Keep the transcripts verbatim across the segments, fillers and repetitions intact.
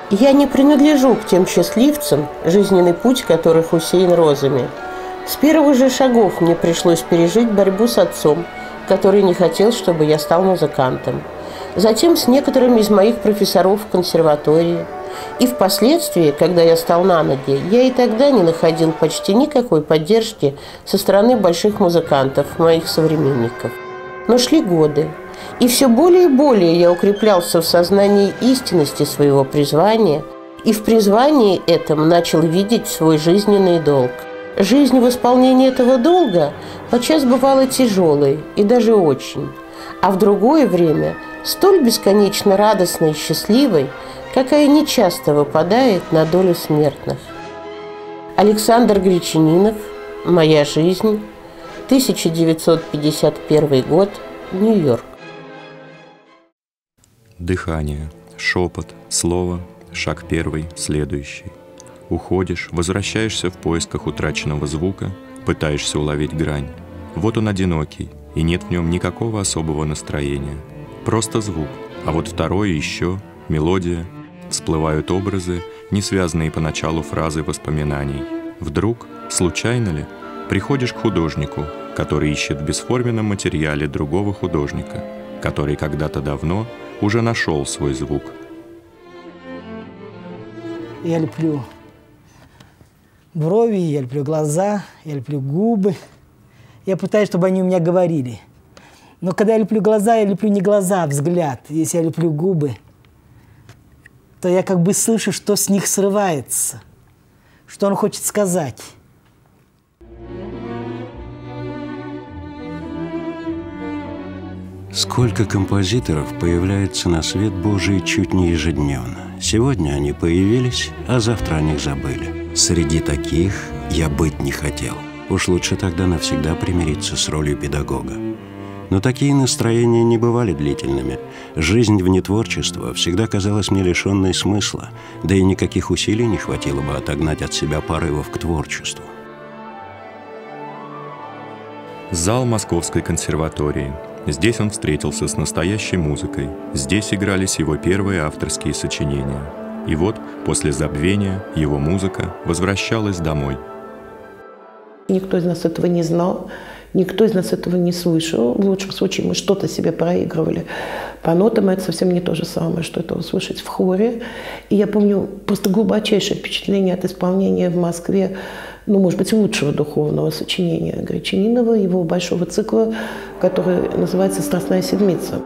Я не принадлежу к тем счастливцам, жизненный путь которых усеян розами. С первых же шагов мне пришлось пережить борьбу с отцом, который не хотел, чтобы я стал музыкантом. Затем с некоторыми из моих профессоров в консерватории. И впоследствии, когда я стал на ноги, я и тогда не находил почти никакой поддержки со стороны больших музыкантов, моих современников. Но шли годы, и все более и более я укреплялся в сознании истинности своего призвания, и в призвании этом начал видеть свой жизненный долг. Жизнь в исполнении этого долга подчас бывала тяжелой и даже очень, а в другое время столь бесконечно радостной и счастливой, какая нечасто выпадает на долю смертных. Александр Гречанинов. Моя жизнь. тысяча девятьсот пятьдесят первый год. Нью-Йорк. Дыхание, шепот, слово, шаг первый, следующий. Уходишь, возвращаешься в поисках утраченного звука, пытаешься уловить грань. Вот он одинокий, и нет в нем никакого особого настроения. Просто звук, а вот второе еще, мелодия. Всплывают образы, не связанные поначалу фразы воспоминаний. Вдруг, случайно ли, приходишь к художнику, который ищет в бесформенном материале другого художника, который когда-то давно уже нашел свой звук. Я люблю брови, я люблю глаза, я люблю губы. Я пытаюсь, чтобы они у меня говорили. Но когда я люблю глаза, я люблю не глаза, а взгляд. Если я люблю губы, то я как бы слышу, что с них срывается, что он хочет сказать. Сколько композиторов появляется на свет Божий чуть не ежедневно. Сегодня они появились, а завтра о них забыли. Среди таких я быть не хотел. Уж лучше тогда навсегда примириться с ролью педагога. Но такие настроения не бывали длительными. Жизнь вне творчества всегда казалась мне лишенной смысла, да и никаких усилий не хватило бы отогнать от себя порывов к творчеству. Зал Московской консерватории. Здесь он встретился с настоящей музыкой. Здесь игрались его первые авторские сочинения. И вот, после забвения, его музыка возвращалась домой. Никто из нас этого не знал, никто из нас этого не слышал. В лучшем случае мы что-то себе проигрывали. По нотам это совсем не то же самое, что это услышать в хоре. И я помню просто глубочайшее впечатление от исполнения в Москве, ну, может быть, лучшего духовного сочинения Гречанинова, его большого цикла, который называется «Страстная седмица».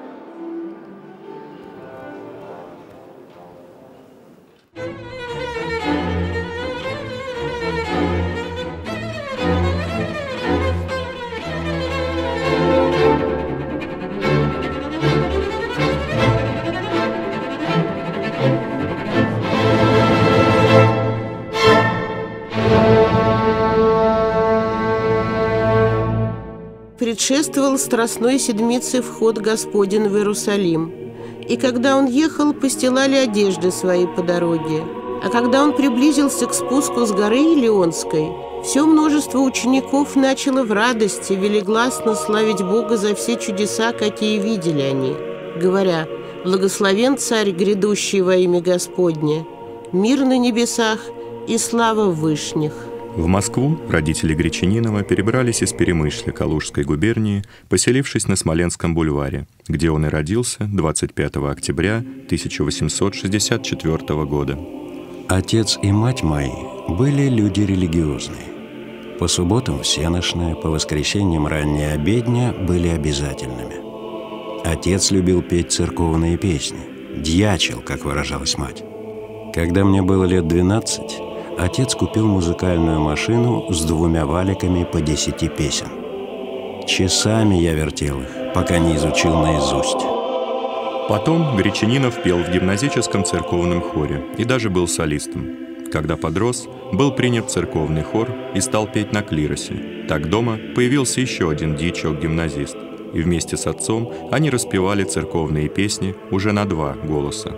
Предшествовал страстной седмице вход Господень в Иерусалим. И когда он ехал, постилали одежды свои по дороге. А когда он приблизился к спуску с горы Илионской, все множество учеников начало в радости велигласно славить Бога за все чудеса, какие видели они, говоря: «Благословен Царь, грядущий во имя Господне, мир на небесах и слава в вышних». В Москву родители Гречанинова перебрались из Перемышля Калужской губернии, поселившись на Смоленском бульваре, где он и родился двадцать пятого октября тысяча восемьсот шестьдесят четвёртого года. Отец и мать мои были люди религиозные. По субботам всенощные, по воскресеньям ранняя обедня были обязательными. Отец любил петь церковные песни, дьячил, как выражалась мать. Когда мне было лет двенадцать, отец купил музыкальную машину с двумя валиками по десяти песен. Часами я вертел их, пока не изучил наизусть. Потом Гречанинов пел в гимназическом церковном хоре и даже был солистом. Когда подрос, был принят в церковный хор и стал петь на клиросе. Так дома появился еще один дьячок-гимназист, и вместе с отцом они распевали церковные песни уже на два голоса.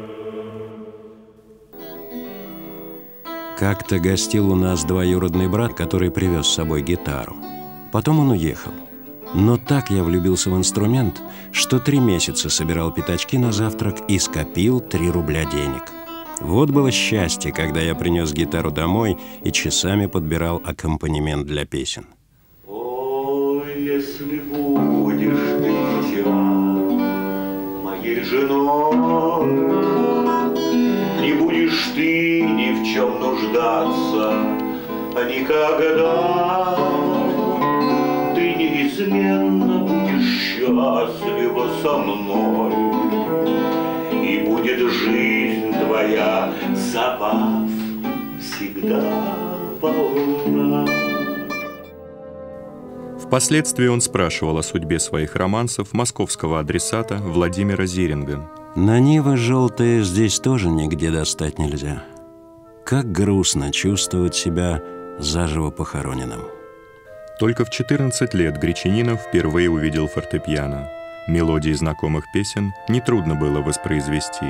Как-то гостил у нас двоюродный брат, который привез с собой гитару. Потом он уехал. Но так я влюбился в инструмент, что три месяца собирал пятачки на завтрак и скопил три рубля денег. Вот было счастье, когда я принес гитару домой и часами подбирал аккомпанемент для песен. Ой, если будешь ты, дитя, моей женой, не будешь ты ни в чем нуждаться, а никогда ты неизменно будешь счастлива со мной, и будет жизнь твоя забав всегда полна. Впоследствии он спрашивал о судьбе своих романсов московского адресата Владимира Зиринга. На Нива желтая здесь тоже нигде достать нельзя. Как грустно чувствовать себя заживо похороненным. Только в четырнадцать лет Гречанинов впервые увидел фортепиано. Мелодии знакомых песен нетрудно было воспроизвести.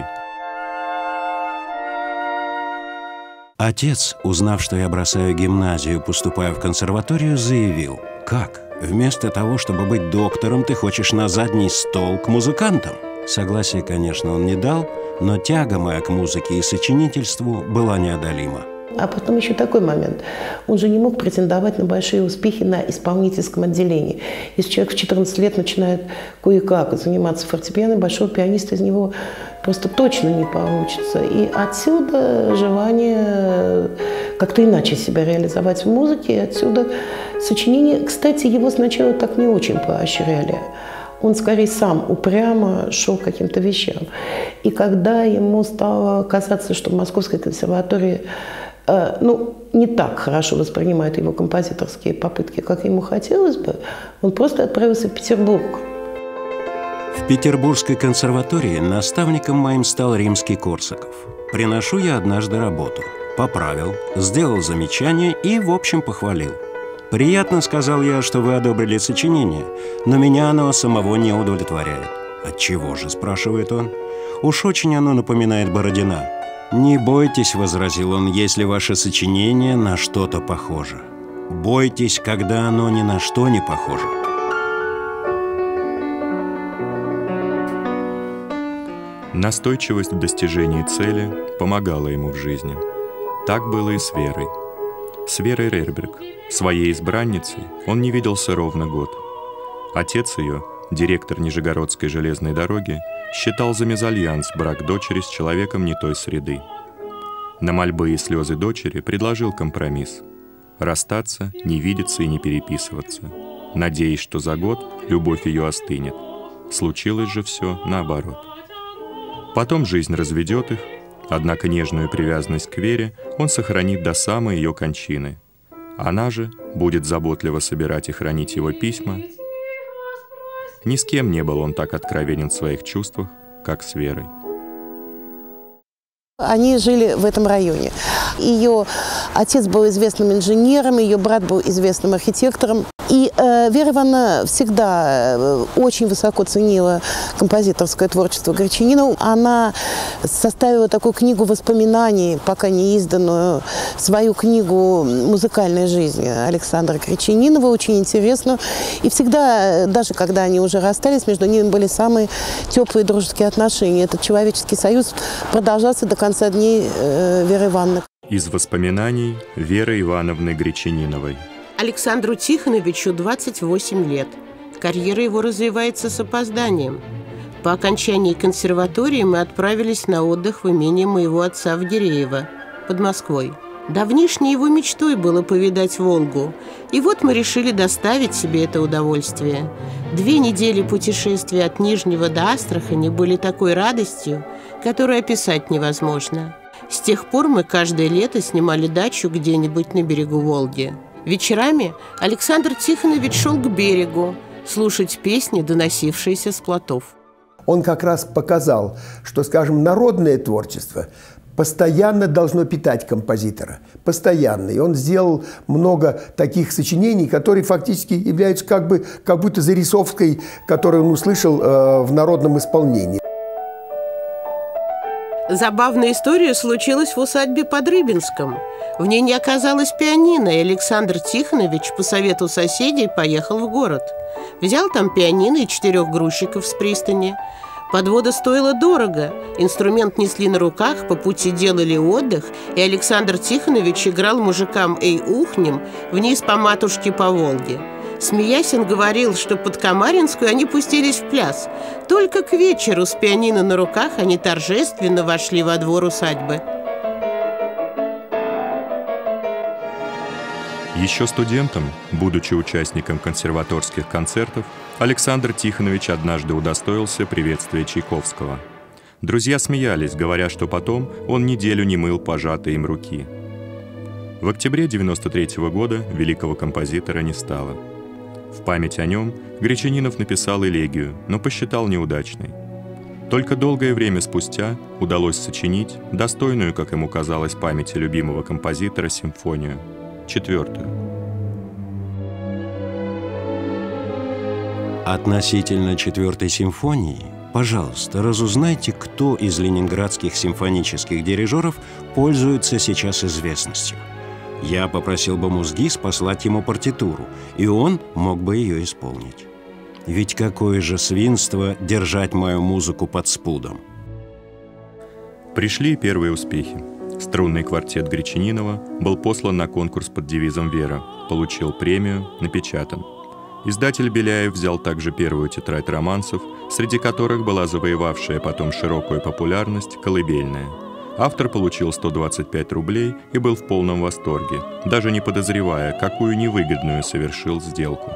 Отец, узнав, что я бросаю гимназию, поступаю в консерваторию, заявил: «Как? Вместо того, чтобы быть доктором, ты хочешь на задний стол к музыкантам?» Согласия, конечно, он не дал, но тяга моя к музыке и сочинительству была неодолима. А потом еще такой момент. Он же не мог претендовать на большие успехи на исполнительском отделении. Если человек в четырнадцать лет начинает кое-как заниматься фортепиано, большого пианиста из него просто точно не получится. И отсюда желание как-то иначе себя реализовать в музыке, и отсюда сочинение. Кстати, его сначала так не очень поощряли. Он скорее сам упрямо шел к каким-то вещам. И когда ему стало казаться, что в Московской консерватории э, ну, не так хорошо воспринимают его композиторские попытки, как ему хотелось бы, он просто отправился в Петербург. В Петербургской консерватории наставником моим стал Римский-Корсаков. Приношу я однажды работу. Поправил, сделал замечание и, в общем, похвалил. «Приятно, — сказал я, — что вы одобрили сочинение, но меня оно самого не удовлетворяет». «Отчего же?» — спрашивает он. «Уж очень оно напоминает Бородина». «Не бойтесь, — возразил он, — если ваше сочинение на что-то похоже. Бойтесь, когда оно ни на что не похоже». Настойчивость в достижении цели помогала ему в жизни. Так было и с Верой. С Верой Рерберг, своей избранницей, он не виделся ровно год. Отец ее, директор Нижегородской железной дороги, считал за мезальянс брак дочери с человеком не той среды. На мольбы и слезы дочери предложил компромисс – расстаться, не видеться и не переписываться, надеясь, что за год любовь ее остынет. Случилось же все наоборот. Потом жизнь разведет их, однако нежную привязанность к Вере он сохранит до самой ее кончины. Она же будет заботливо собирать и хранить его письма. Ни с кем не был он так откровенен в своих чувствах, как с Верой. Они жили в этом районе. Ее отец был известным инженером, ее брат был известным архитектором. И э, Вера Ивановна всегда э, очень высоко ценила композиторское творчество Гречанинова. Она составила такую книгу воспоминаний, пока не изданную, свою книгу «Музыкальная жизнь» Александра Гречанинова, очень интересную. И всегда, даже когда они уже расстались, между ними были самые теплые дружеские отношения. Этот человеческий союз продолжался до конца дней э, Веры Ивановны. Из воспоминаний Веры Ивановны Гречаниновой. Александру Тихоновичу двадцать восемь лет. Карьера его развивается с опозданием. По окончании консерватории мы отправились на отдых в имение моего отца в Гиреево, под Москвой. Давнишней его мечтой было повидать Волгу, и вот мы решили доставить себе это удовольствие. Две недели путешествия от Нижнего до Астрахани были такой радостью, которую описать невозможно. С тех пор мы каждое лето снимали дачу где-нибудь на берегу Волги. Вечерами Александр Тихонович шел к берегу слушать песни, доносившиеся с плотов. Он как раз показал, что, скажем, народное творчество постоянно должно питать композитора. Постоянно. И он сделал много таких сочинений, которые фактически являются как бы, как будто зарисовкой, которую он услышал э, в народном исполнении. Забавная история случилась в усадьбе под Рыбинском. В ней не оказалось пианино, и Александр Тихонович по совету соседей поехал в город. Взял там пианино и четырех грузчиков с пристани. Подвода стоила дорого, инструмент несли на руках, по пути делали отдых, и Александр Тихонович играл мужикам «Эй, ухнем» вниз по матушке по Волге. Смеясь, он говорил, что под Камаринскую они пустились в пляс. Только к вечеру с пианино на руках они торжественно вошли во двор усадьбы. Еще студентом, будучи участником консерваторских концертов, Александр Тихонович однажды удостоился приветствия Чайковского. Друзья смеялись, говоря, что потом он неделю не мыл пожатые им руки. В октябре девяносто третьего года великого композитора не стало. В память о нем Гречанинов написал элегию, но посчитал неудачной. Только долгое время спустя удалось сочинить достойную, как ему казалось, памяти любимого композитора симфонию, четвертую. Относительно четвертой симфонии, пожалуйста, разузнайте, кто из ленинградских симфонических дирижеров пользуется сейчас известностью. Я попросил бы Муздис послать ему партитуру, и он мог бы ее исполнить. Ведь какое же свинство держать мою музыку под спудом. Пришли первые успехи. Струнный квартет Гречанинова был послан на конкурс под девизом «Вера», получил премию, напечатан. Издатель Беляев взял также первую тетрадь романсов, среди которых была завоевавшая потом широкую популярность «Колыбельная». Автор получил сто двадцать пять рублей и был в полном восторге, даже не подозревая, какую невыгодную совершил сделку.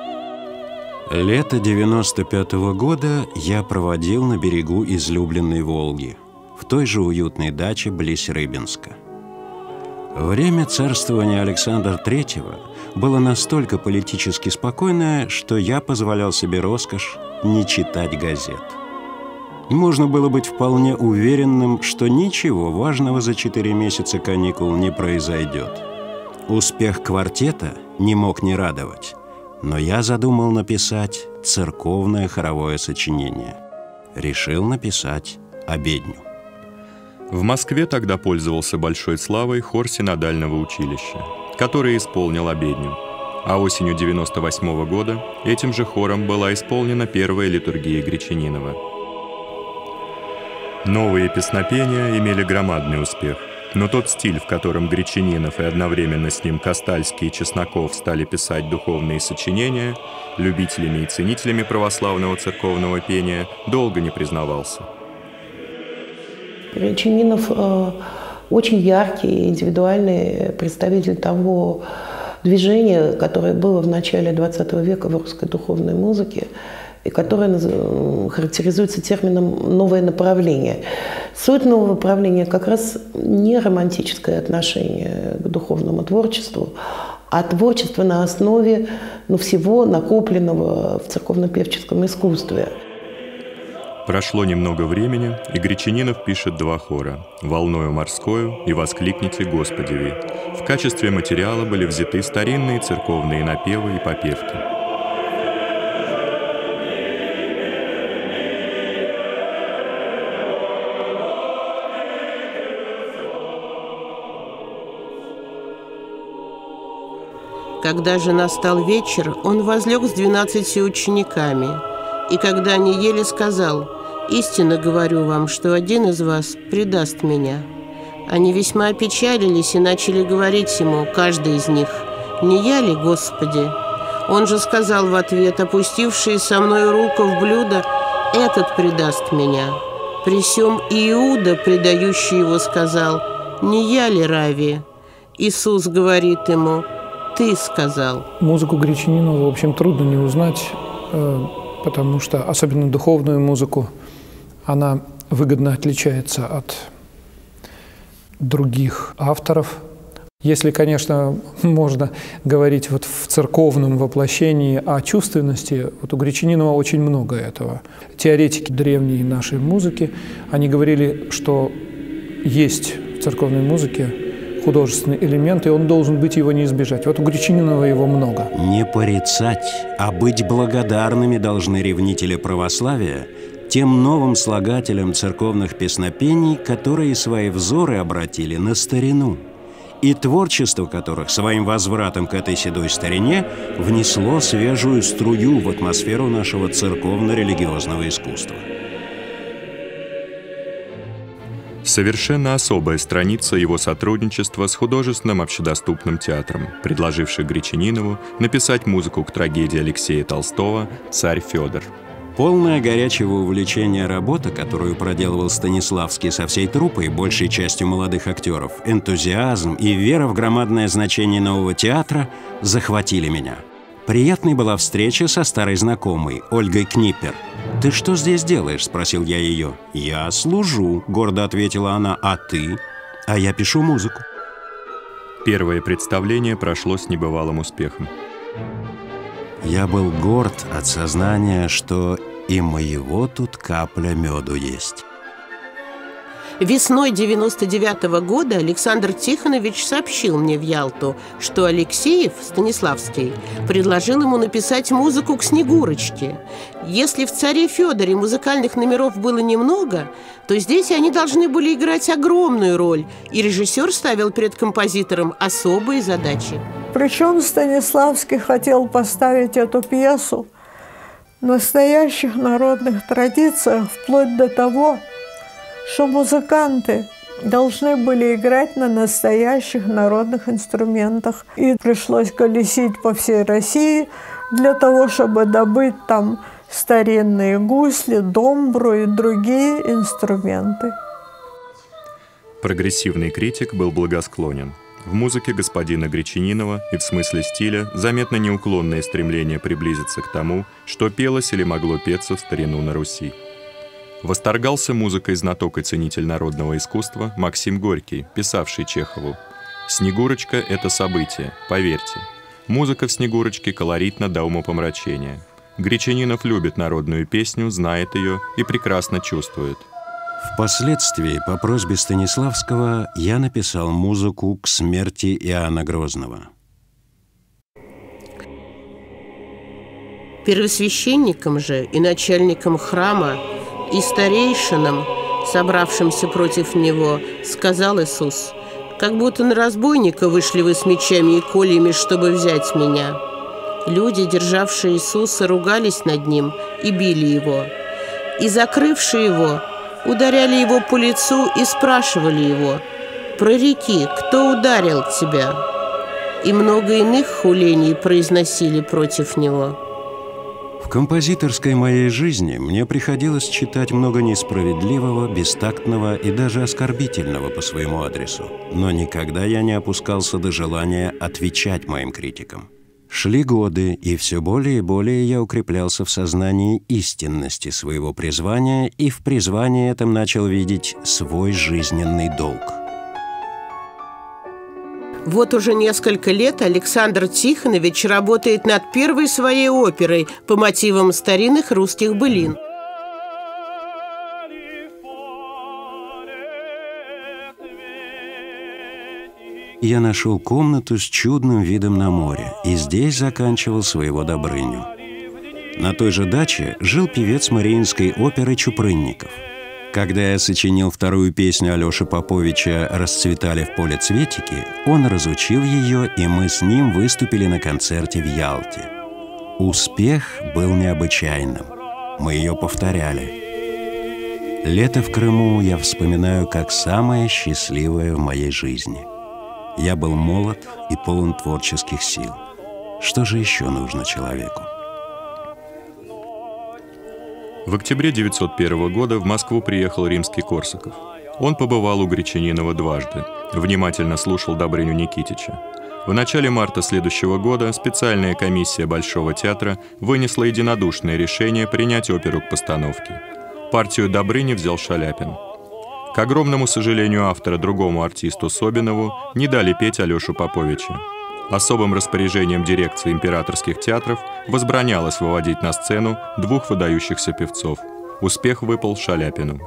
Лето девяносто пятого года я проводил на берегу излюбленной Волги, в той же уютной даче близ Рыбинска. Время царствования Александра Третьего было настолько политически спокойное, что я позволял себе роскошь не читать газет. Можно было быть вполне уверенным, что ничего важного за четыре месяца каникул не произойдет. Успех квартета не мог не радовать, но я задумал написать церковное хоровое сочинение. Решил написать обедню. В Москве тогда пользовался большой славой хор синодального училища, который исполнил обедню. А осенью девяносто восьмого года этим же хором была исполнена первая литургия Гречанинова. Новые песнопения имели громадный успех, но тот стиль, в котором Гречанинов и одновременно с ним Костальский и Чесноков стали писать духовные сочинения, любителями и ценителями православного церковного пения долго не признавался. Гречанинов э, очень яркий, индивидуальный представитель того движения, которое было в начале двадцатого века в русской духовной музыке, и которое характеризуется термином «новое направление». Суть нового направления как раз не романтическое отношение к духовному творчеству, а творчество на основе ну, всего накопленного в церковно-певческом искусстве. Прошло немного времени, и Гречанинов пишет два хора «Волною морскою» и «Воскликните Господеви». В качестве материала были взяты старинные церковные напевы и попевки. Когда же настал вечер, он возлег с двенадцатью учениками, и когда они ели, сказал: «Истинно говорю вам, что один из вас предаст меня». Они весьма опечалились и начали говорить ему, каждый из них: «Не я ли, Господи?» Он же сказал в ответ: «Опустивший со мной руку в блюдо, этот предаст меня». При сем Иуда, предающий его, сказал: «Не я ли, Рави?» Иисус говорит ему: «Ты сказал». Музыку Гречанинова, в общем, трудно не узнать, потому что, особенно духовную музыку, она выгодно отличается от других авторов. Если, конечно, можно говорить вот в церковном воплощении о чувственности, вот у Гречанинова очень много этого. Теоретики древней нашей музыки, они говорили, что есть в церковной музыке художественный элемент, и он должен быть, его не избежать. Вот у Гречанинова его много. Не порицать, а быть благодарными должны ревнители православия тем новым слагателям церковных песнопений, которые свои взоры обратили на старину, и творчество которых своим возвратом к этой седой старине внесло свежую струю в атмосферу нашего церковно-религиозного искусства. Совершенно особая страница его сотрудничества с художественным общедоступным театром, предложивший Гречанинову написать музыку к трагедии Алексея Толстого «Царь Федор». Полная горячего увлечения работа, которую проделывал Станиславский со всей труппой, большей частью молодых актеров, энтузиазм и вера в громадное значение нового театра захватили меня. Приятной была встреча со старой знакомой, Ольгой Книпер. «Ты что здесь делаешь?» – спросил я ее. «Я служу», – гордо ответила она. «А ты?» «А я пишу музыку». Первое представление прошло с небывалым успехом. Я был горд от сознания, что и моего тут капля меду есть. Весной девяносто девятого года Александр Тихонович сообщил мне в Ялту, что Алексеев, Станиславский, предложил ему написать музыку к «Снегурочке». Если в «Царе Федоре» музыкальных номеров было немного, то здесь они должны были играть огромную роль, и режиссер ставил перед композитором особые задачи. Причем Станиславский хотел поставить эту пьесу в настоящих народных традициях, вплоть до того, что музыканты должны были играть на настоящих народных инструментах. И пришлось колесить по всей России для того, чтобы добыть там старинные гусли, домбру и другие инструменты. Прогрессивный критик был благосклонен. В музыке господина Гречанинова и в смысле стиля заметно неуклонное стремление приблизиться к тому, что пелось или могло петься в старину на Руси. Восторгался музыкой знаток и ценитель народного искусства Максим Горький, писавший Чехову: «Снегурочка — это событие, поверьте. Музыка в Снегурочке колоритна до умопомрачения. Гречанинов любит народную песню, знает ее и прекрасно чувствует». Впоследствии, по просьбе Станиславского, я написал музыку к смерти Иоанна Грозного. Первосвященникам же и начальникам храма и старейшинам, собравшимся против него, сказал Иисус: «Как будто на разбойника вышли вы с мечами и кольями, чтобы взять меня». Люди, державшие Иисуса, ругались над ним и били его. И, закрывшие его, ударяли его по лицу и спрашивали его: «Прореки, кто ударил тебя?» И много иных хулений произносили против него. В композиторской моей жизни мне приходилось читать много несправедливого, бестактного и даже оскорбительного по своему адресу. Но никогда я не опускался до желания отвечать моим критикам. Шли годы, и все более и более я укреплялся в сознании истинности своего призвания и в призвании этом начал видеть свой жизненный долг. Вот уже несколько лет Александр Тихонович работает над первой своей оперой по мотивам старинных русских былин. Я нашел комнату с чудным видом на море и здесь заканчивал своего Добрыню. На той же даче жил певец Мариинской оперы Чупрынников. Когда я сочинил вторую песню Алёши Поповича «Расцветали в поле цветики», он разучил ее, и мы с ним выступили на концерте в Ялте. Успех был необычайным. Мы ее повторяли. Лето в Крыму я вспоминаю как самое счастливое в моей жизни. Я был молод и полон творческих сил. Что же еще нужно человеку? В октябре девятьсот первого года в Москву приехал Римский-Корсаков. Он побывал у Гречанинова дважды, внимательно слушал Добрыню Никитича. В начале марта следующего года специальная комиссия Большого театра вынесла единодушное решение принять оперу к постановке. Партию Добрыни взял Шаляпин. К огромному сожалению автора, другому артисту Собинову, не дали петь Алёшу Поповича. Особым распоряжением дирекции императорских театров возбранялось выводить на сцену двух выдающихся певцов. Успех выпал Шаляпину.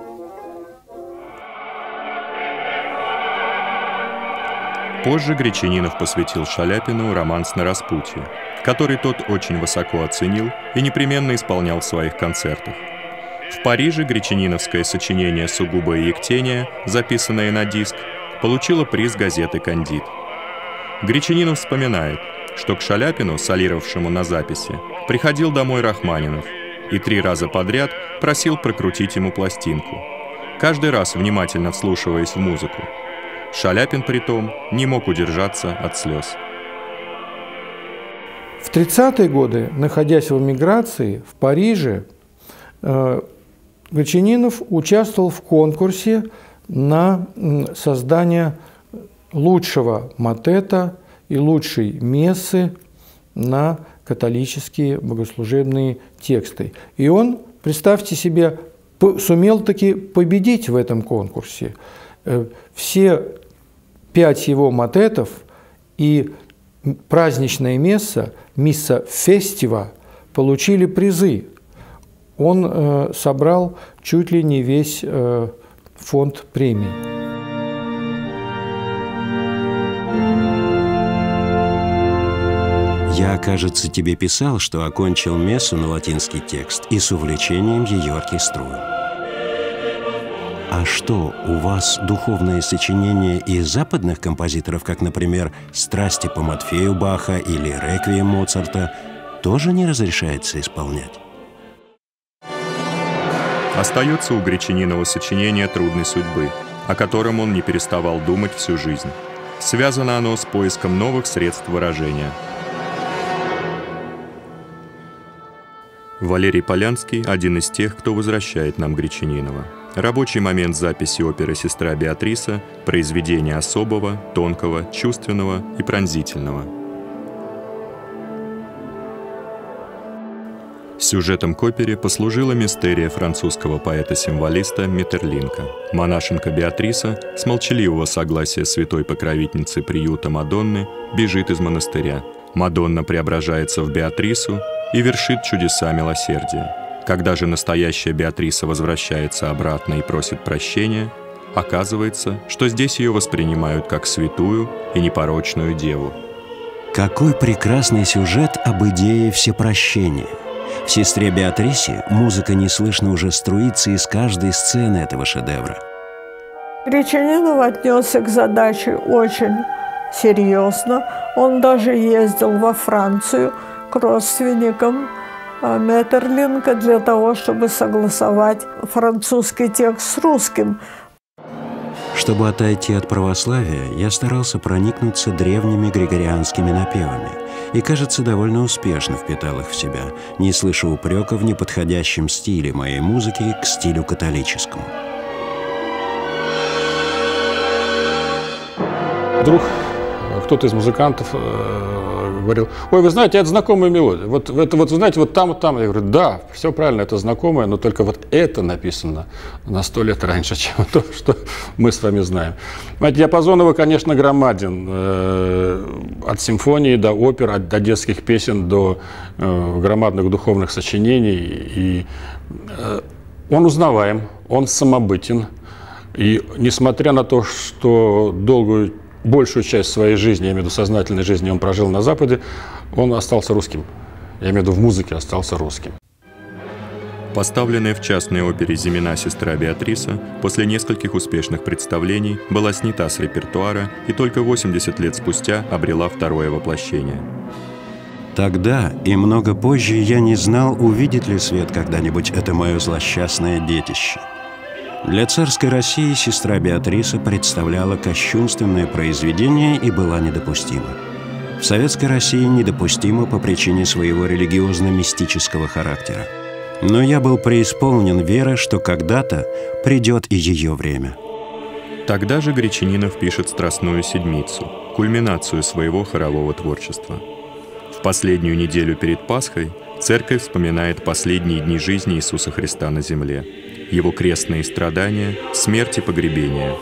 Позже Гречанинов посвятил Шаляпину романс «На распутье», который тот очень высоко оценил и непременно исполнял в своих концертах. В Париже гречаниновское сочинение «Сугубое ектение», записанное на диск, получило приз газеты «Кандид». Гречанинов вспоминает, что к Шаляпину, солировавшему на записи, приходил домой Рахманинов и три раза подряд просил прокрутить ему пластинку. каждый раз внимательно вслушиваясь в музыку. Шаляпин притом не мог удержаться от слез. В тридцатые годы, находясь в эмиграции в Париже, Гречанинов участвовал в конкурсе на создание лучшего мотета и лучшей мессы на католические богослужебные тексты. И он, представьте себе, сумел таки победить в этом конкурсе. Все пять его мотетов и праздничная месса, мисса фестива, получили призы. Он э, собрал чуть ли не весь э, фонд премий. Я, кажется, тебе писал, что окончил мессу на латинский текст и с увлечением ее оркеструю. А что, у вас духовные сочинения из западных композиторов, как, например, «Страсти по Матфею» Баха или «Реквием» Моцарта, тоже не разрешается исполнять? Остается у Гречанинова сочинение «Трудной судьбы», о котором он не переставал думать всю жизнь. Связано оно с поиском новых средств выражения. Валерий Полянский – один из тех, кто возвращает нам Гречанинова. Рабочий момент записи оперы «Сестра Беатриса» – произведение особого, тонкого, чувственного и пронзительного. Сюжетом к опере послужила мистерия французского поэта-символиста Метерлинка. Монашенка Беатриса с молчаливого согласия святой покровительницы приюта Мадонны бежит из монастыря. Мадонна преображается в Беатрису и вершит чудеса милосердия. Когда же настоящая Беатриса возвращается обратно и просит прощения, оказывается, что здесь ее воспринимают как святую и непорочную деву. Какой прекрасный сюжет об идее всепрощения! В «Сестре Беатрисе» музыка неслышно уже струится из каждой сцены этого шедевра. Гречанинов отнесся к задаче очень серьезно. Он даже ездил во Францию к родственникам Метерлинка для того, чтобы согласовать французский текст с русским. Чтобы отойти от православия, я старался проникнуться древними григорианскими напевами и, кажется, довольно успешно впитал их в себя, не слыша упрека в неподходящем стиле моей музыки к стилю католическому. Вдруг кто-то из музыкантов э, говорил: ой, вы знаете, это знакомая мелодия. Вот, это, вот вы знаете, вот там, вот там. Я говорю: да, все правильно, это знакомое, но только вот это написано на сто лет раньше, чем то, что мы с вами знаем. Знаете, диапазон его, конечно, громаден. Э, от симфонии до опер, от, до детских песен, до э, громадных духовных сочинений. И э, он узнаваем, он самобытен. И несмотря на то, что долгую большую часть своей жизни, я имею в виду сознательной жизни, он прожил на Западе, он остался русским. Я имею в виду в музыке остался русским. Поставленная в частной опере «Зимина сестра Беатриса» после нескольких успешных представлений была снята с репертуара и только восемьдесят лет спустя обрела второе воплощение. Тогда и много позже я не знал, увидит ли свет когда-нибудь это мое злосчастное детище. Для царской России «Сестра Беатриса» представляла кощунственное произведение и была недопустима. В советской России недопустима по причине своего религиозно-мистического характера. Но я был преисполнен веры, что когда-то придет и ее время. Тогда же Гречанинов пишет «Страстную седмицу», кульминацию своего хорового творчества. В последнюю неделю перед Пасхой церковь вспоминает последние дни жизни Иисуса Христа на земле, его крестные страдания, смерть и погребение.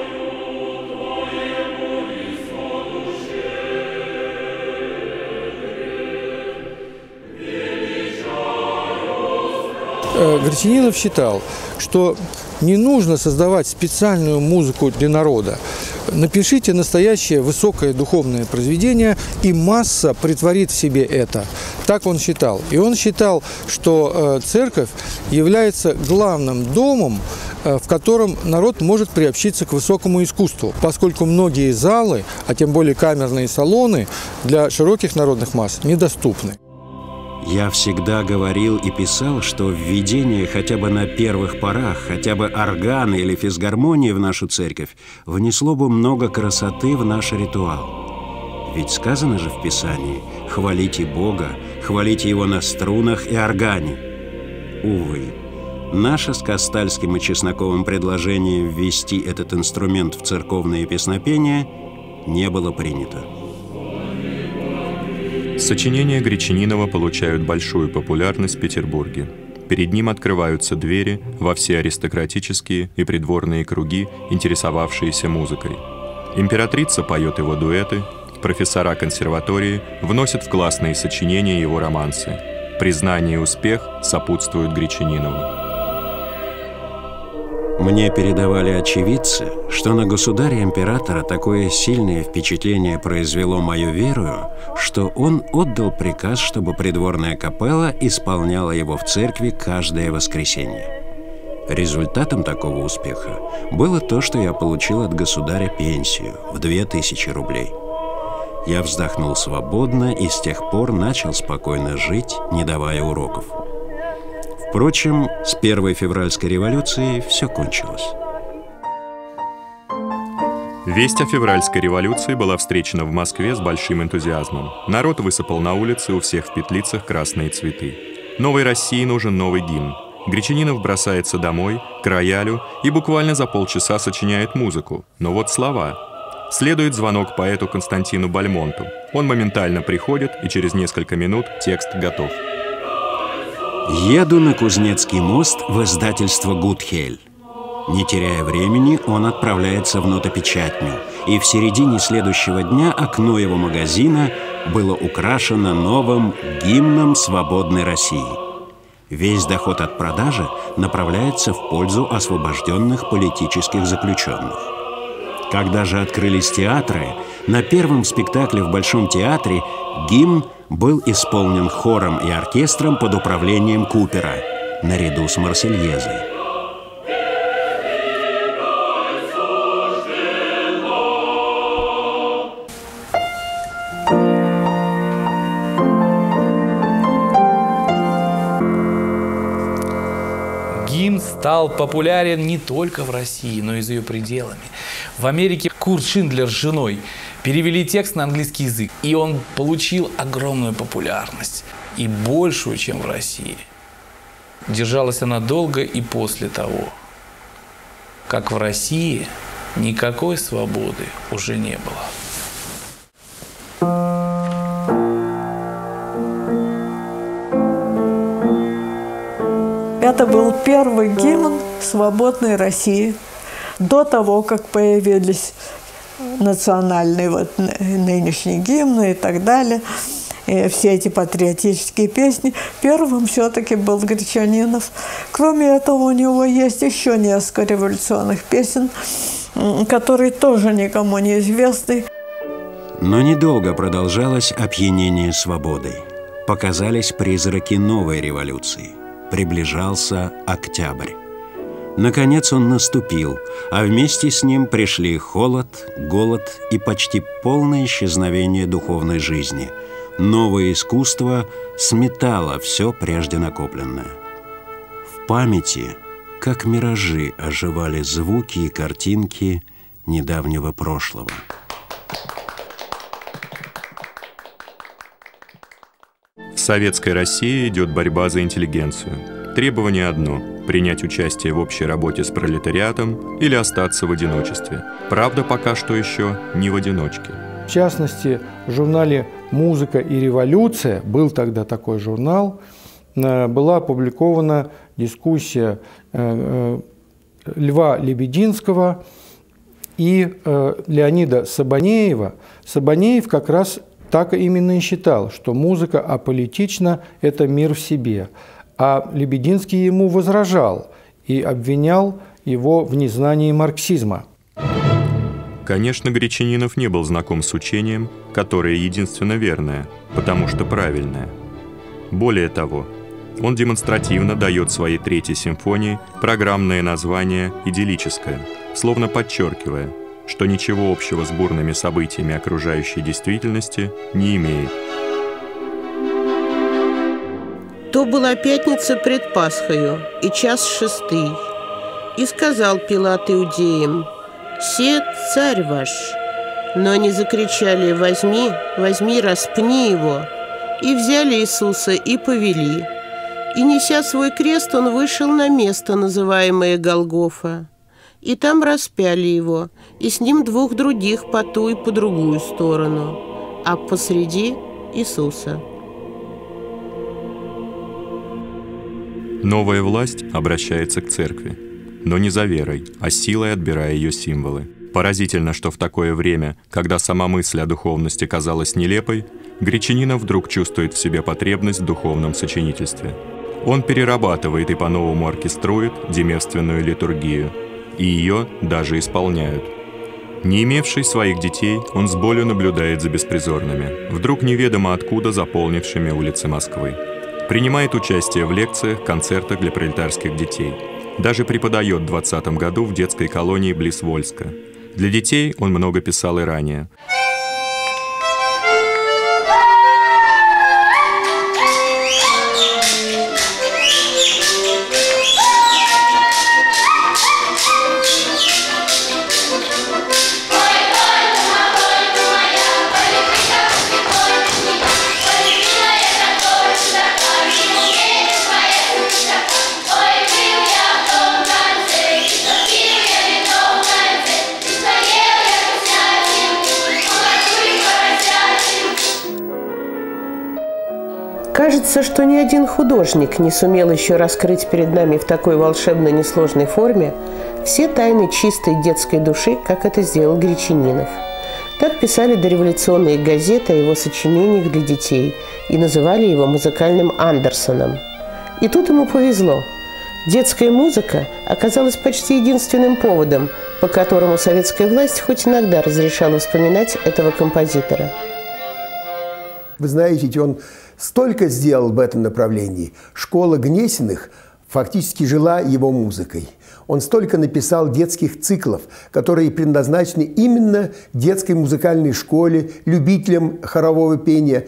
Гречанинов считал, что не нужно создавать специальную музыку для народа. Напишите настоящее высокое духовное произведение, и масса притворит в себе это. Так он считал. И он считал, что э, церковь является главным домом, э, в котором народ может приобщиться к высокому искусству, поскольку многие залы, а тем более камерные салоны, для широких народных масс недоступны. Я всегда говорил и писал, что введение хотя бы на первых порах, хотя бы органа или физгармонии в нашу церковь внесло бы много красоты в наш ритуал. Ведь сказано же в Писании: «Хвалите Бога, хвалите Его на струнах и органе». Увы, наше с Кастальским и Чесноковым предложение ввести этот инструмент в церковное песнопение не было принято. Сочинения Гречанинова получают большую популярность в Петербурге. Перед ним открываются двери во все аристократические и придворные круги, интересовавшиеся музыкой. Императрица поет его дуэты, профессора консерватории вносят в классные сочинения его романсы. Признание и успех сопутствуют Гречанинову. Мне передавали очевидцы, что на государя-императора такое сильное впечатление произвело мою веру, что он отдал приказ, чтобы придворная капелла исполняла его в церкви каждое воскресенье. Результатом такого успеха было то, что я получил от государя пенсию в две тысячи рублей. Я вздохнул свободно и с тех пор начал спокойно жить, не давая уроков. Впрочем, с первой февральской революцией все кончилось. Весть о февральской революции была встречена в Москве с большим энтузиазмом. Народ высыпал на улицы, у всех в петлицах красные цветы. Новой России нужен новый гимн. Гречанинов бросается домой, к роялю, и буквально за полчаса сочиняет музыку. Но вот слова. Следует звонок поэту Константину Бальмонту. Он моментально приходит, и через несколько минут текст готов. Еду на Кузнецкий мост в издательство «Гудхель». Не теряя времени, он отправляется в нотопечатню, и в середине следующего дня окно его магазина было украшено новым гимном свободной России. Весь доход от продажи направляется в пользу освобожденных политических заключенных. Когда же открылись театры, на первом спектакле в Большом театре гимн был исполнен хором и оркестром под управлением Купера, наряду с «Марсельезой». Гимн стал популярен не только в России, но и за ее пределами. В Америке Курт Шиндлер с женой перевели текст на английский язык, и он получил огромную популярность, и большую, чем в России. Держалась она долго и после того, как в России никакой свободы уже не было. Это был первый гимн свободной России. До того, как появились национальные вот, нынешние гимны и так далее, и все эти патриотические песни, первым все-таки был Гречанинов. Кроме этого, у него есть еще несколько революционных песен, которые тоже никому не известны. Но недолго продолжалось опьянение свободой. Показались призраки новой революции. Приближался октябрь. Наконец он наступил, а вместе с ним пришли холод, голод и почти полное исчезновение духовной жизни. Новое искусство сметало все прежде накопленное. В памяти, как миражи, оживали звуки и картинки недавнего прошлого. В советской России идет борьба за интеллигенцию. Требование одно – принять участие в общей работе с пролетариатом или остаться в одиночестве. Правда, пока что еще не в одиночке. В частности, в журнале «Музыка и революция», был тогда такой журнал, была опубликована дискуссия Льва Лебединского и Леонида Сабанеева. Сабанеев как раз так именно и считал, что музыка аполитична – это мир в себе. А Лебединский ему возражал и обвинял его в незнании марксизма. Конечно, Гречанинов не был знаком с учением, которое единственно верное, потому что правильное. Более того, он демонстративно дает своей третьей симфонии программное название «Идиллическое», словно подчеркивая, что ничего общего с бурными событиями окружающей действительности не имеет. То была пятница пред Пасхою, и час шестый. И сказал Пилат иудеям: «Се царь ваш». Но они закричали: «Возьми, возьми, распни его». И взяли Иисуса и повели. И, неся свой крест, он вышел на место, называемое Голгофа. И там распяли его, и с ним двух других по ту и по другую сторону, а посреди Иисуса. Новая власть обращается к церкви, но не за верой, а силой отбирая ее символы. Поразительно, что в такое время, когда сама мысль о духовности казалась нелепой, Гречанинов вдруг чувствует в себе потребность в духовном сочинительстве. Он перерабатывает и по-новому оркеструет демевственную литургию, и ее даже исполняют. Не имевший своих детей, он с болью наблюдает за беспризорными, вдруг неведомо откуда заполнившими улицы Москвы. Принимает участие в лекциях, концертах для пролетарских детей. Даже преподает в двадцатом году в детской колонии близ Вольска. Для детей он много писал и ранее. Кажется, что ни один художник не сумел еще раскрыть перед нами в такой волшебной несложной форме все тайны чистой детской души, как это сделал Гречанинов. Так писали дореволюционные газеты о его сочинениях для детей и называли его музыкальным Андерсоном. И тут ему повезло. Детская музыка оказалась почти единственным поводом, по которому советская власть хоть иногда разрешала вспоминать этого композитора. Вы знаете, он столько сделал в этом направлении. Школа Гнесиных фактически жила его музыкой. Он столько написал детских циклов, которые предназначены именно детской музыкальной школе, любителям хорового пения.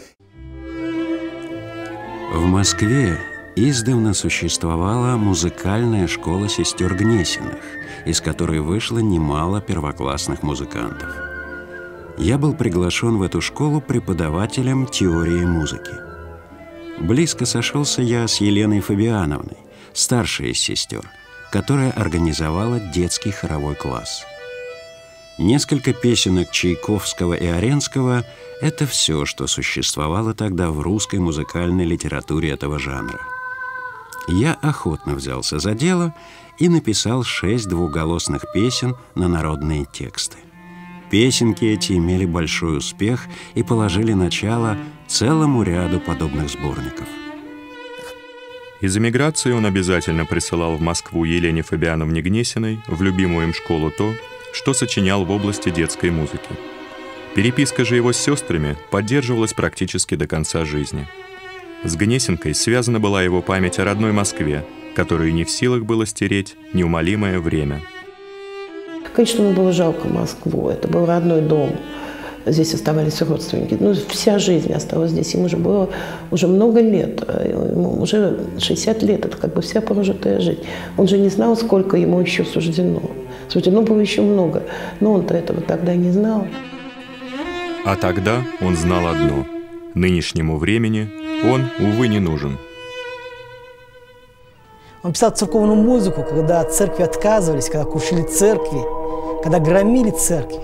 В Москве издавна существовала музыкальная школа сестер Гнесиных, из которой вышло немало первоклассных музыкантов. Я был приглашен в эту школу преподавателем теории музыки. Близко сошелся я с Еленой Фабиановной, старшей из сестер, которая организовала детский хоровой класс. Несколько песенок Чайковского и Аренского – это все, что существовало тогда в русской музыкальной литературе этого жанра. Я охотно взялся за дело и написал шесть двухголосных песен на народные тексты. Песенки эти имели большой успех и положили начало целому ряду подобных сборников. Из эмиграции он обязательно присылал в Москву Елене Фабиановне Гнесиной в любимую им школу то, что сочинял в области детской музыки. Переписка же его с сестрами поддерживалась практически до конца жизни. С Гнесинкой связана была его память о родной Москве, которую не в силах было стереть неумолимое время. Конечно, ему было жалко Москву. Это был родной дом. Здесь оставались родственники. Ну, вся жизнь осталась здесь. Ему уже было уже много лет. Ему уже шестьдесят лет. Это как бы вся прожитая жизнь. Он же не знал, сколько ему еще суждено. Суждено было еще много. Но он-то этого тогда не знал. А тогда он знал одно. Нынешнему времени он, увы, не нужен. Он писал церковную музыку, когда от церкви отказывались, когда крушили церкви, когда громили церкви.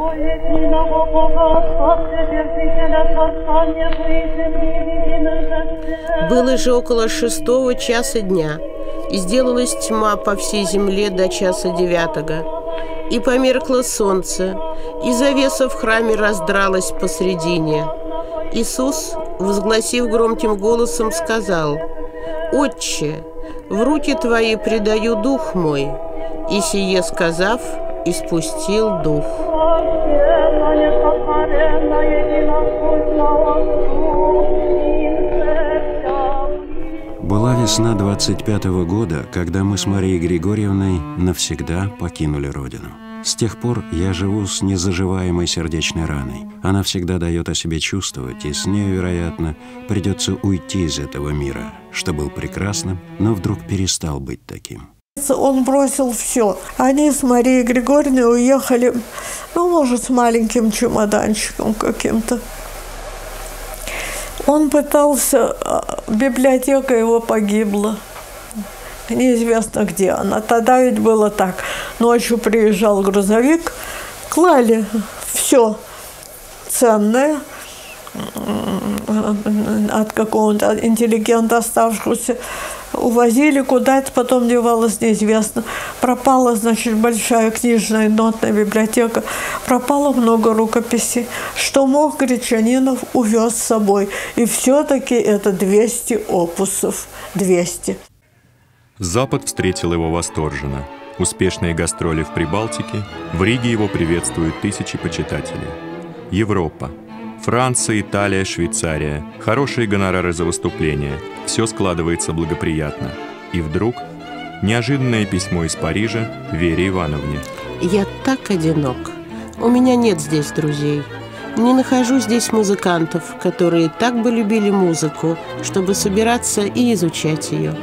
Было же около шестого часа дня, и сделалась тьма по всей земле до часа девятого. И померкло солнце, и завеса в храме раздралась посредине. Иисус, возгласив громким голосом, сказал: «Отче, в руки Твои предаю дух мой». И сие сказав, испустил дух. Была весна двадцать пятого года, когда мы с Марией Григорьевной навсегда покинули родину. С тех пор я живу с незаживаемой сердечной раной. Она всегда дает о себе чувствовать, и с нею, вероятно, придется уйти из этого мира, что был прекрасным, но вдруг перестал быть таким. Он бросил все. Они с Марией Григорьевной уехали, ну, может, с маленьким чемоданчиком каким-то. Он пытался, библиотека его погибла. Неизвестно, где она. Тогда ведь было так. Ночью приезжал грузовик, клали все ценное от какого-то интеллигента оставшегося, увозили куда-то, потом девалось неизвестно. Пропала, значит, большая книжная нотная библиотека, пропало много рукописей. Что мог, Гречанинов увез с собой. И все-таки это двести опусов. двести. Запад встретил его восторженно. Успешные гастроли в Прибалтике, в Риге его приветствуют тысячи почитателей. Европа. Франция, Италия, Швейцария. Хорошие гонорары за выступления. Все складывается благоприятно. И вдруг неожиданное письмо из Парижа Вере Ивановне. Я так одинок. У меня нет здесь друзей. Не нахожу здесь музыкантов, которые так бы любили музыку, чтобы собираться и изучать ее.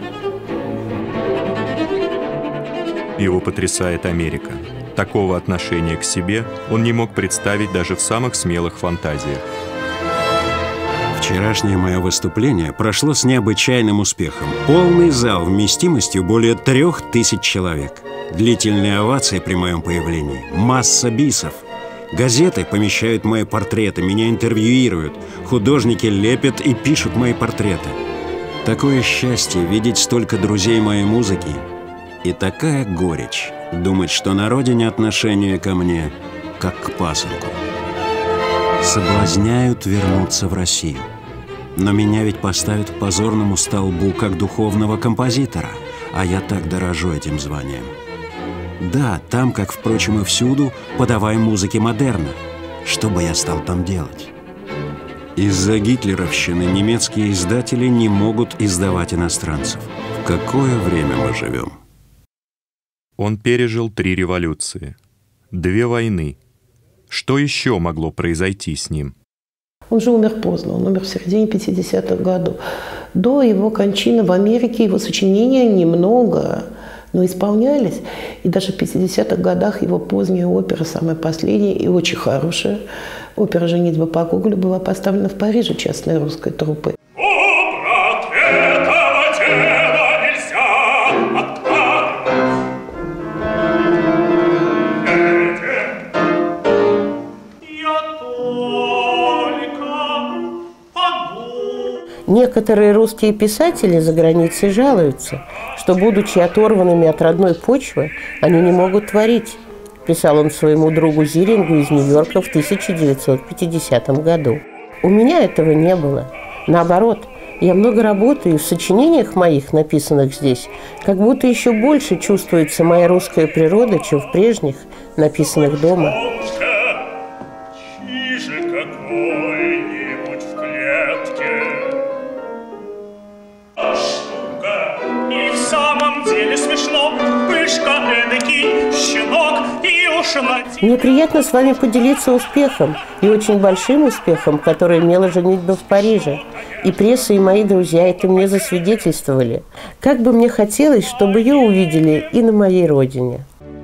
Его потрясает Америка. Такого отношения к себе он не мог представить даже в самых смелых фантазиях. Вчерашнее мое выступление прошло с необычайным успехом. Полный зал вместимостью более трех тысяч человек. Длительные овации при моем появлении. Масса бисов. Газеты помещают мои портреты, меня интервьюируют. Художники лепят и пишут мои портреты. Такое счастье видеть столько друзей моей музыки. И такая горечь думать, что на родине отношение ко мне как к пасынку. Соблазняют вернуться в Россию. Но меня ведь поставят к позорному столбу как духовного композитора, а я так дорожу этим званием. Да, там, как, впрочем, и всюду, подавай музыки модерна. Что бы я стал там делать? Из-за гитлеровщины немецкие издатели не могут издавать иностранцев. В какое время мы живем? Он пережил три революции, две войны. Что еще могло произойти с ним? Он же умер поздно, он умер в середине пятидесятых годов. До его кончины в Америке его сочинения немного, но исполнялись. И даже в пятидесятых годах его поздняя опера, самая последняя и очень хорошая, опера «Женитьба по Гоголю» была поставлена в Париже частной русской труппой. Некоторые русские писатели за границей жалуются, что, будучи оторванными от родной почвы, они не могут творить, писал он своему другу Зирингу из Нью-Йорка в тысяча девятьсот пятидесятом году. У меня этого не было. Наоборот, я много работаю, и в сочинениях моих, написанных здесь, как будто еще больше чувствуется моя русская природа, чем в прежних, написанных дома. Мне приятно с вами поделиться успехом, и очень большим успехом, который имела «Женитьба в Париже». И пресса, и мои друзья это мне засвидетельствовали. Как бы мне хотелось, чтобы ее увидели и на моей родине.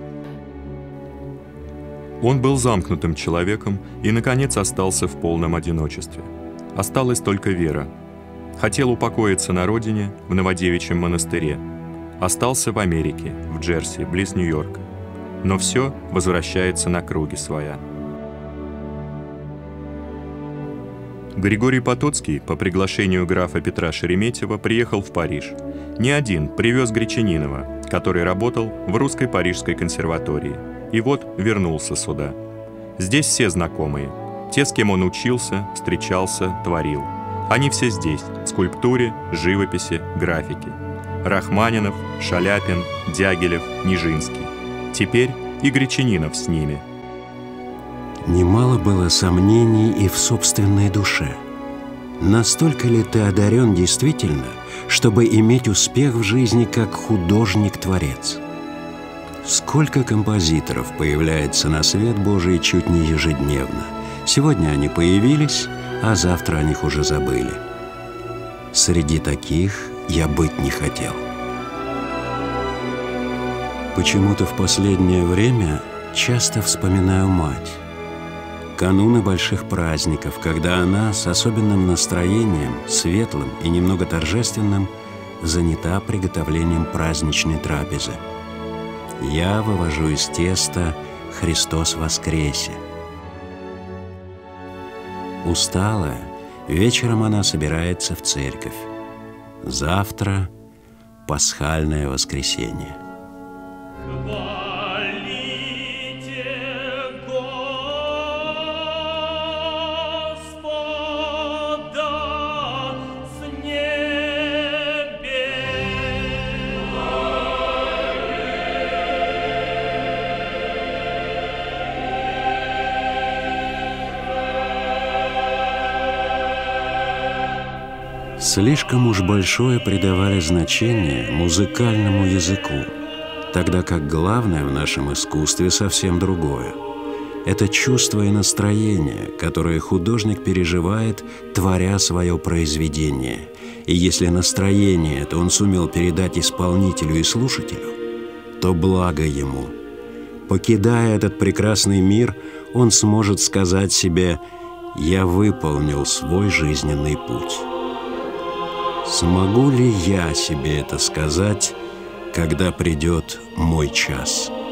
Он был замкнутым человеком и, наконец, остался в полном одиночестве. Осталась только Вера. Хотел упокоиться на родине, в Новодевичьем монастыре. Остался в Америке, в Джерси, близ Нью-Йорка. Но все возвращается на круги своя. Григорий Потоцкий по приглашению графа Петра Шереметьева приехал в Париж. Не один, привез Гречанинова, который работал в русской парижской консерватории. И вот вернулся сюда. Здесь все знакомые. Те, с кем он учился, встречался, творил. Они все здесь, в скульптуре, живописи, графике. Рахманинов, Шаляпин, Дягилев, Нижинский. Теперь и Гречанинов с ними. Немало было сомнений и в собственной душе. Настолько ли ты одарен действительно, чтобы иметь успех в жизни как художник-творец? Сколько композиторов появляется на свет Божий чуть не ежедневно. Сегодня они появились, а завтра о них уже забыли. Среди таких я быть не хотел. Почему-то в последнее время часто вспоминаю мать. Кануны больших праздников, когда она с особенным настроением, светлым и немного торжественным, занята приготовлением праздничной трапезы. Я вывожу из теста «Христос воскресе». Усталая, вечером она собирается в церковь. Завтра – пасхальное воскресенье. Слишком уж большое придавали значение музыкальному языку, тогда как главное в нашем искусстве совсем другое. Это чувство и настроение, которое художник переживает, творя свое произведение. И если настроение это он сумел передать исполнителю и слушателю, то благо ему. Покидая этот прекрасный мир, он сможет сказать себе: «Я выполнил свой жизненный путь». Смогу ли я себе это сказать, когда придет мой час?